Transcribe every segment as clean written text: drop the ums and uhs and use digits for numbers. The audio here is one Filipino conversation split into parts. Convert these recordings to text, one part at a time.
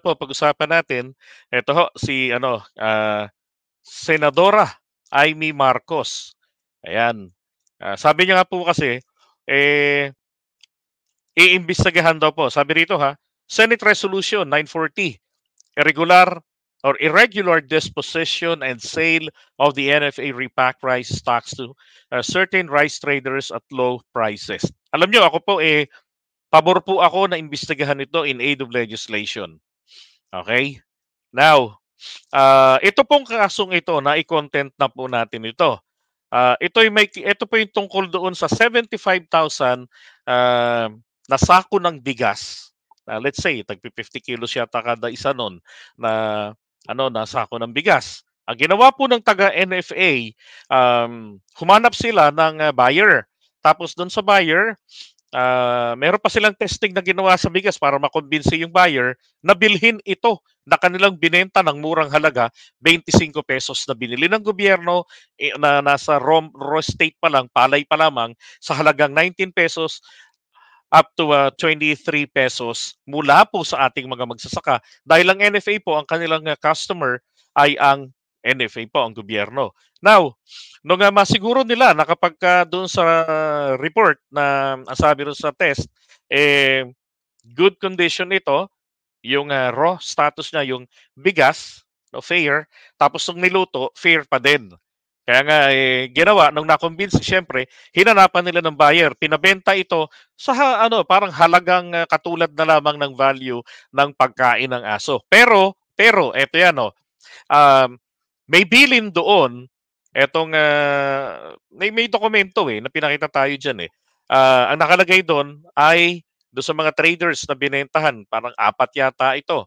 po pag-usapan natin, eto ho si Senadora Amy Marcos. Ayan. Sabi niya nga po kasi, eh, iimbestigahan daw po. Sabi rito ha, Senate Resolution 940, irregular disposition and sale of the NFA repack rice stocks to certain rice traders at low prices. Alam niyo, ako po pabor po ako na imbestigahan ito in aid of legislation. Okay? Now, ito pong kasong ito na i-content na po natin ito. Ito po yung tungkol doon sa 75,000 na sako ng bigas. Let's say tagpi 50 kilos yata kada isa noon na na sako ng bigas. Ang ginawa po ng taga NFA, humanap sila ng buyer. Tapos doon sa buyer, meron pa silang testing na ginawa sa bigas para makumbinsi yung buyer na bilhin ito na kanilang binenta ng murang halaga, 25 pesos na binili ng gobyerno na nasa raw state pa lang, palay pa lamang, sa halagang 19 pesos up to 23 pesos mula po sa ating mga magsasaka. Dahil ang NFA po, ang kanilang customer ay ang NFA po, ang gobyerno. Now, nung masiguro nila na kapag doon sa report na ang sabi rin sa test, good condition ito, yung raw status niya, yung bigas, no, fair, tapos nung niluto, fair pa din. Kaya nga, ginawa, nung nakumbinsi, syempre, hinanapan nila ng buyer. Pinabenta ito sa parang halagang katulad na lamang ng value ng pagkain ng aso. Pero, eto yan, may bilin doon, etong, may dokumento na pinakita tayo dyan ang nakalagay doon ay doon sa mga traders na binentahan, parang 4 yata ito.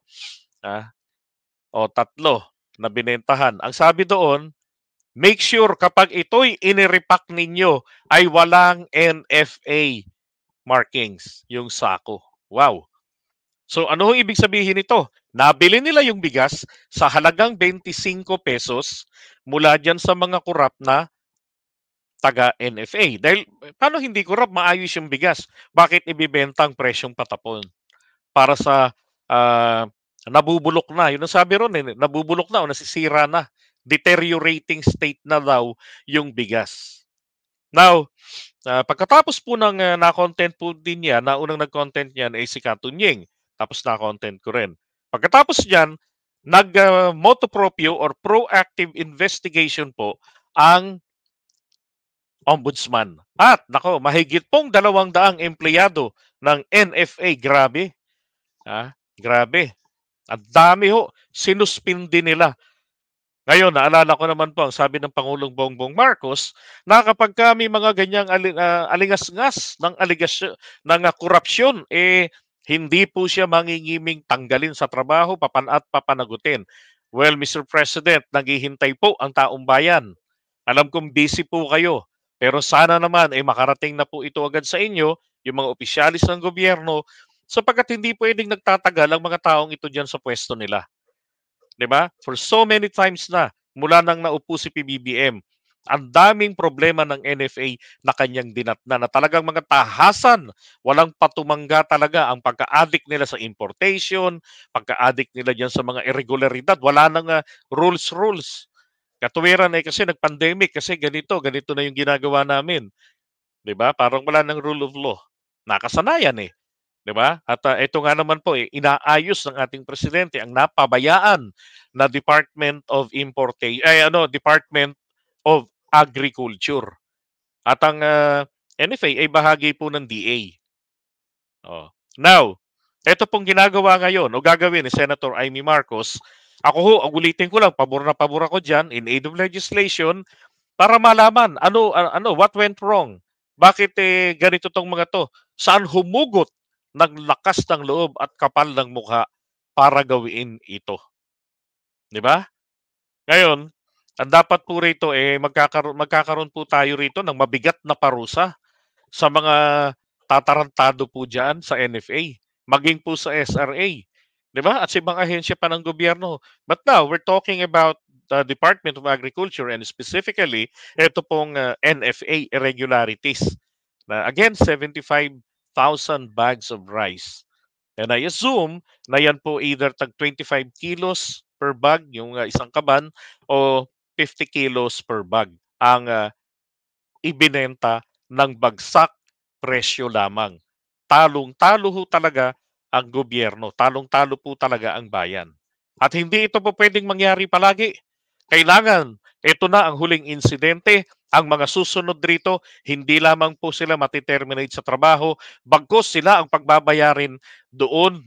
O 3 na binentahan. Ang sabi doon, make sure kapag ito'y inirepack ninyo ay walang NFA markings, yung sako. Wow. So ano ang ibig sabihin nito? Nabili nila yung bigas sa halagang 25 pesos mula dyan sa mga kurap na taga-NFA. Dahil paano hindi kurap, maayos yung bigas? Bakit ibibenta ang presyong patapon? Para sa nabubulok na. Yun ang sabi ron, nabubulok na o nasisira na. Deteriorating state na daw yung bigas. Now, pagkatapos po ng na-content po din yan, naunang nag-content yan ay si Katunying. Tapos na-content ko rin. Pagkatapos niyan, nag-motopropio or proactive investigation po ang ombudsman. At, nako, mahigit pong 200 empleyado ng NFA. Grabe. Grabe. Ang dami ho. Sinuspindi nila. Ngayon, naalala ko naman po ang sabi ng Pangulong Bongbong Marcos na kapag kami mga ganyang alingas-ngas ng aligasyon ng korupsyon, hindi po siya mangingiming tanggalin sa trabaho at papanagutin. Well, Mr. President, naghihintay po ang taong bayan. Alam kong busy po kayo, pero sana naman makarating na po ito agad sa inyo, yung mga opisyalis ng gobyerno, sapagkat hindi pwedeng nagtatagal ang mga taong ito diyan sa pwesto nila. 'Di ba? For so many times na mula nang naupo si PBBM, ang daming problema ng NFA na kanyang dinatna na talagang mga tahasan, walang patumangga talaga ang pagka-addict nila sa importation, pagka-addict nila diyan sa mga irregularidad, wala nang rules. Katuwiran kasi nag-pandemic kasi ganito na yung ginagawa namin. 'Di ba? Parang wala nang rule of law. Nakasanayan 'di ba? At ito nga naman po inaayos ng ating presidente ang napabayaan na Department of Agriculture. At ang NFA ay bahagi po ng DA. Oh. Now, ito pong ginagawa ngayon o gagawin ni Senator Amy Marcos, ako ho, ulitin ko lang, pabor na pabor ako diyan in aid of legislation para malaman what went wrong. Bakit ganito tong mga to? Saan humugot ng lakas ng loob at kapal ng mukha para gawin ito? 'Di ba? Ngayon, ang dapat po rito magkakaroon po tayo rito ng mabigat na parusa sa mga tatarantado po diyan sa NFA, maging po sa SRA, 'di ba? At sa ibang ahensya pa ng gobyerno. But now, we're talking about the Department of Agriculture and specifically ito pong NFA irregularities. Na again, 75,000 bags of rice And I assume na yan po either tag 25 kilos per bag, yung isang kaban, o 50 kilos per bag ang ibinenta ng bagsak presyo lamang. Talong-talo ho talaga ang gobyerno, talong-talo po talaga ang bayan. At hindi ito po pwedeng mangyari palagi. Kailangan, ito na ang huling insidente. Ang mga susunod rito, hindi lamang po sila matiterminate sa trabaho, bagkus sila ang pagbabayarin doon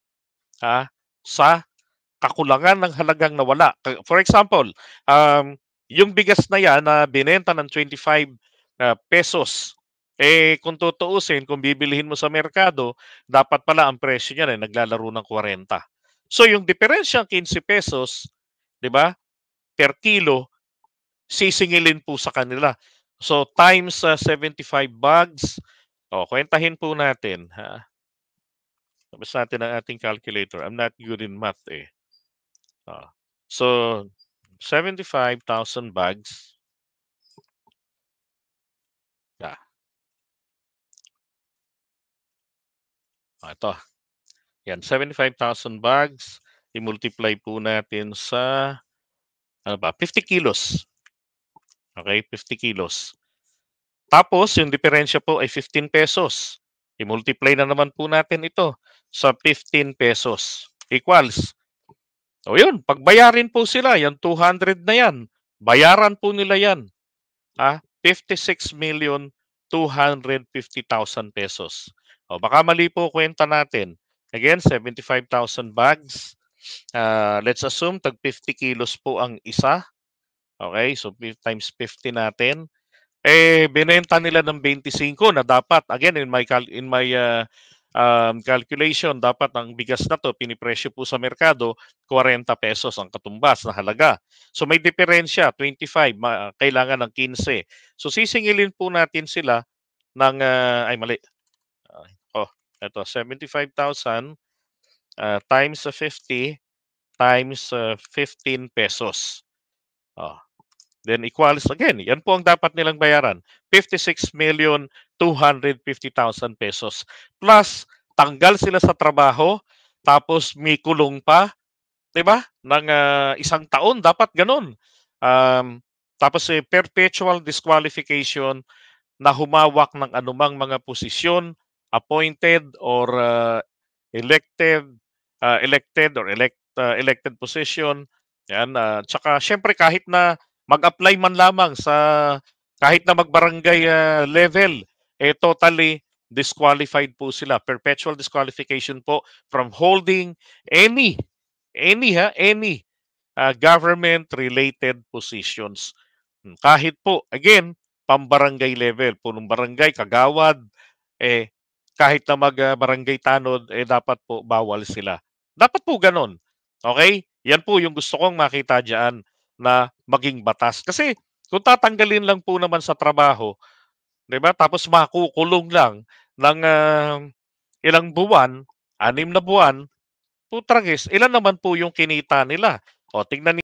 sa kakulangan ng halagang nawala. For example, yung bigas na yan na binenta ng 25 pesos, kung tutuusin, kung bibilihin mo sa merkado, dapat pala ang presyo niyan ay naglalaro ng 40. So yung diferensyang 15 pesos, 'di ba, per kilo, sisingilin po sa kanila. So times 75 bags, kwentahin po natin, ha. Labas natin ang ating calculator. I'm not good in math eh. So 75,000 bags. Yeah. Ito. Yan, 75,000 bags. I-multiply po natin sa, 50 kilos. Okay, 50 kilos. Tapos, yung diferensya po ay 15 pesos. I-multiply na naman po natin ito sa 15 pesos. Equals. O yun, pagbayarin po sila, yan 200 na yan. Bayaran po nila yan. 56,250,000 pesos. O baka mali po kwenta natin. Again, 75,000 bags. Let's assume tag 50 kilos po ang isa. Okay, so times 50 natin. Binenta nila ng 25 na dapat. Again, in my calculation, dapat ang bigas na to, pinipresyo po sa merkado, 40 pesos ang katumbas na halaga. So may diferensya, 25, kailangan ng 15. So sisingilin po natin sila ng, ay mali. Ito, 75,000 times 50 times 15 pesos. Then equals, again, yan po ang dapat nilang bayaran. 56,250,000 pesos. Plus, tanggal sila sa trabaho, tapos may kulong pa, di ba? Ng isang taon, dapat ganun. Tapos perpetual disqualification na humawak ng anumang mga posisyon, appointed or elected position. Yan, tsaka syempre kahit na mag-apply man lamang sa kahit na magbarangay level, totally disqualified po sila. Perpetual disqualification po from holding any government-related positions. Kahit po, again, pambarangay level, punong barangay, kagawad, kahit na mag-barangay tanod, dapat po bawal sila. Dapat po ganon. Okay? Yan po yung gusto kong makita dyan na maging batas. Kasi kung tatanggalin lang po naman sa trabaho, 'di ba? Tapos makukulong lang ng ilang buwan, 6 na buwan, putragis, ilan naman po yung kinita nila? O tingnan